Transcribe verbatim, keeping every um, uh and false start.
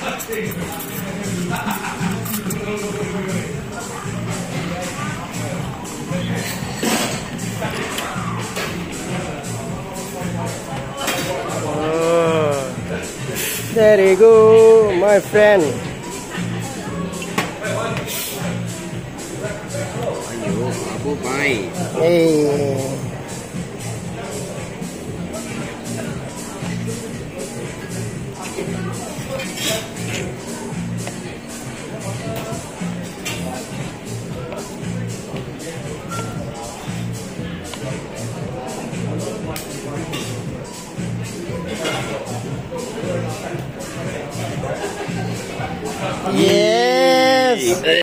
Oh, there you go, my friend. Ayo, Abu Bai. Hey. Yes.